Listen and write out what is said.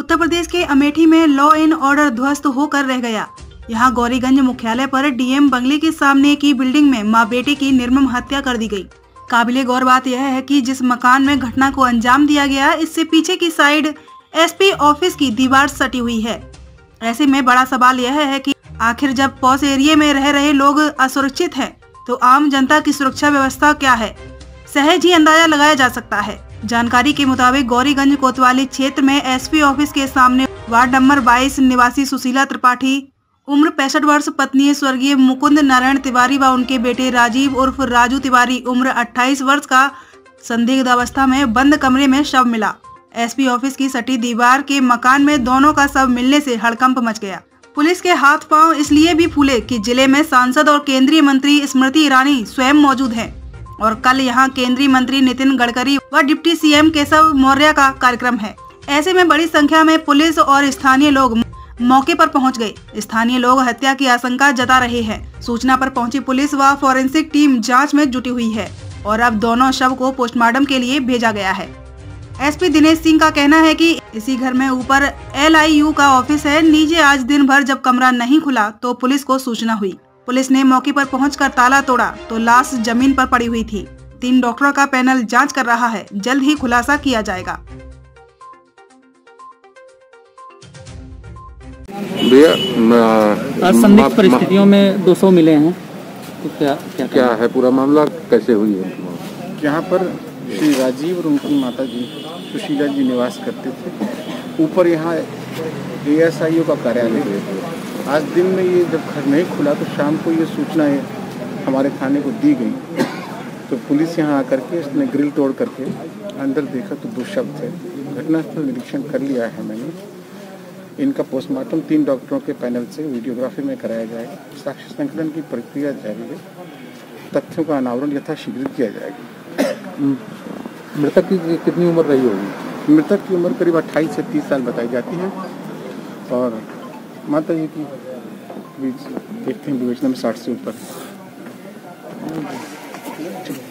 उत्तर प्रदेश के अमेठी में law and order ध्वस्त होकर रह गया। यहाँ गौरीगंज मुख्यालय पर डीएम बंगले के सामने की बिल्डिंग में मां बेटे की निर्मम हत्या कर दी गई। काबिले गौर बात यह है कि जिस मकान में घटना को अंजाम दिया गया, इससे पीछे की साइड एसपी ऑफिस की दीवार सटी हुई है। ऐसे में बड़ा सवाल यह है कि आखिर जब पॉस एरिया में रह रहे लोग असुरक्षित हैं, तो आम जनता की सुरक्षा व्यवस्था क्या है? सहज ही अंदाजा लगाया जा सकता है। जानकारी के मुताबिक गौरीगंज कोतवाली क्षेत्र में एसपी ऑफिस के सामने वार्ड नंबर 22 निवासी सुशीला त्रिपाठी उम्र 65 वर्ष, पत्नी स्वर्गीय मुकुंद नारायण तिवारी व उनके बेटे राजीव उर्फ राजू तिवारी उम्र 28 वर्ष का संदिग्ध अवस्था में बंद कमरे में शव मिला। एसपी ऑफिस की सटी दीवार के मकान में दोनों का शव मिलने से हड़कंप मच गया। पुलिस के हाथ पांव इसलिए भी फूले कि जिले में सांसद और केंद्रीय मंत्री स्मृति ईरानी स्वयं मौजूद हैं और कल यहां केंद्रीय मंत्री नितिन गडकरी व डिप्टी सीएम केशव मौर्य का कार्यक्रम है। ऐसे में बड़ी संख्या में पुलिस और स्थानीय लोग मौके पर पहुंच गए। स्थानीय लोग हत्या की आशंका जता रहे हैं। सूचना पर पहुंची पुलिस व फॉरेंसिक टीम जांच में जुटी हुई है और अब दोनों शव को पोस्टमार्टम के लिए भेजा गया है। एसपी दिनेश सिंह का कहना है कि इसी घर में ऊपर LIU का ऑफिस है। नीचे आज दिन भर जब कमरा नहीं खुला तो पुलिस को सूचना हुई। पुलिस ने मौके पर पहुंचकर ताला तोड़ा तो लाश जमीन पर पड़ी हुई थी। 3 डॉक्टरों का पैनल जांच कर रहा है। जल्द ही खुलासा किया जाएगा। भैया, संदिग्ध परिस्थितियों में 200 मिले हैं, तो क्या है पूरा मामला, कैसे हुई है? यहाँ पर श्री राजीव और उनकी माता जी सुशीला जी निवास करते थे। ऊपर यहाँ ASIO का कार्यालय है। आज दिन में ये जब घर नहीं खुला तो शाम को ये सूचना हमारे थाने को दी गई, तो पुलिस यहाँ आकर के इसने ग्रिल तोड़ करके अंदर देखा तो 2 शव थे। घटनास्थल निरीक्षण कर लिया है मैंने। इनका पोस्टमार्टम 3 डॉक्टरों के पैनल से वीडियोग्राफी में कराया जाएगा। साक्ष्य संकलन की प्रक्रिया जारी है। तथ्यों का अनावरण यथाशीघ्र किया जाएगा। मृतक की कितनी उम्र रही होगी? मृतक की उम्र करीब 28 से 30 साल बताई जाती है और माता जी की देखते हैं विवेचना में 60 से ऊपर।